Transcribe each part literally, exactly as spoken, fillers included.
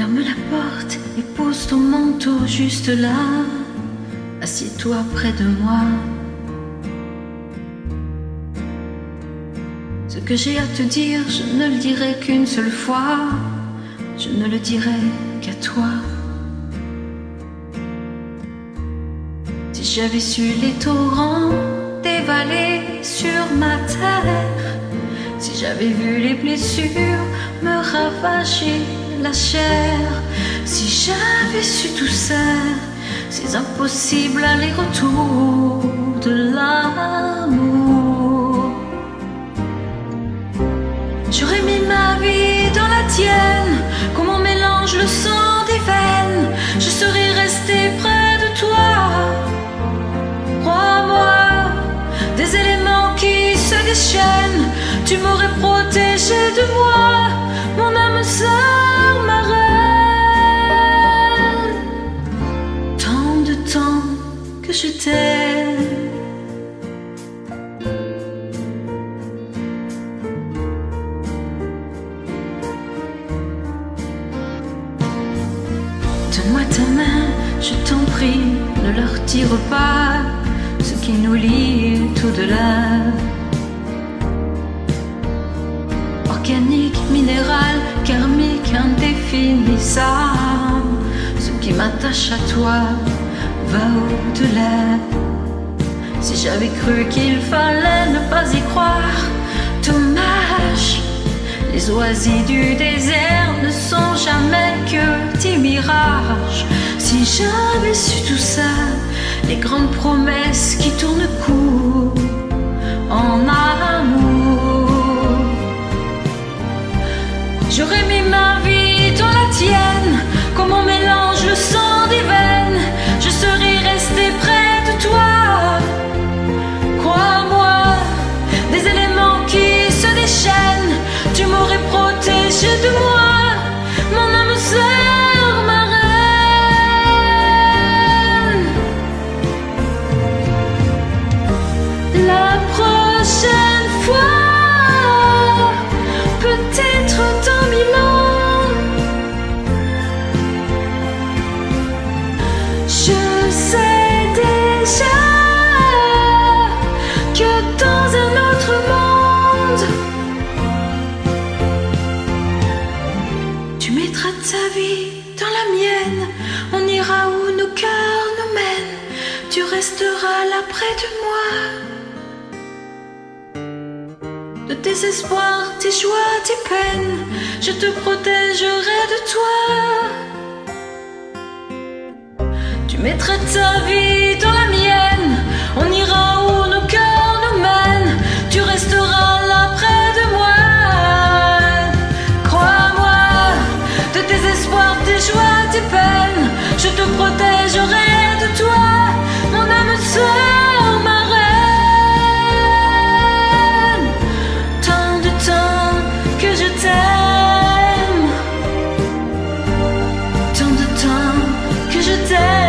Ferme la porte et pose ton manteau juste là. Assieds-toi près de moi. Ce que j'ai à te dire, je ne le dirai qu'une seule fois. Je ne le dirai qu'à toi. Si j'avais su les torrents dévaler sur ma terre, si j'avais vu les blessures me ravager la chair, si j'avais su tout ça, ces impossibles allers-retours de l'amour, j'aurais mis ma vie dans la tienne, comme on mélange le sang des veines. Je serais resté près de toi. Crois-moi, des éléments qui se déchaînent, tu m'aurais protégé de moi, mon âme sœur, ma reine. Tant de temps que je t'aime. Donne-moi ta main, je t'en prie, ne leur tire pas ce qui nous lie tout-delà. Organique, minéral, karmique, indéfinissable, ce qui m'attache à toi va au-delà. Si j'avais cru qu'il fallait ne pas y croire, dommage. Les oasis du désert ne sont jamais que des mirages. Si j'avais su tout ça, les grandes promesses qui tournent court en amour, j'aurais mis ma vie dans la tienne, comme on mélange le sang des veines. Je serais resté près de toi. Crois-moi, des éléments qui se déchaînent, tu m'aurais protégé de moi, mon âme sœur, ma reine. La prochaine fois, peut-être dans mille ans, je sais déjà que dans un autre monde, tu mettras ta vie dans la mienne, on ira où nos cœurs nous mènent, tu resteras là près de moi. De tes espoirs, tes joies, tes peines, je te protégerai de toi. Tu mettras ta vie dans la mienne, on ira où nos cœurs nous mènent, tu resteras là près de moi. Crois-moi, de tes espoirs, tes joies, tes peines, je te protégerai de toi, mon âme sœur, ma reine. Tant de temps que je t'aime, tant de temps que je t'aime.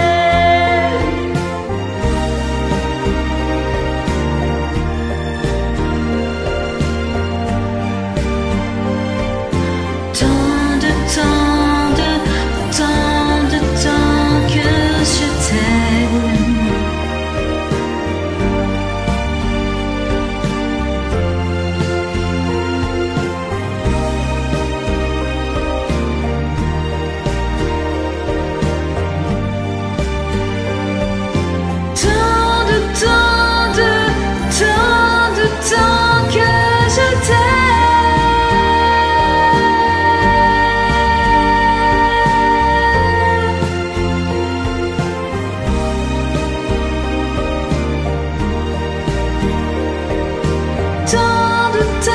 Tant de temps, de tant de temps que je t'aime. Tant de temps, de tant de temps que je t'aime. Tant de temps.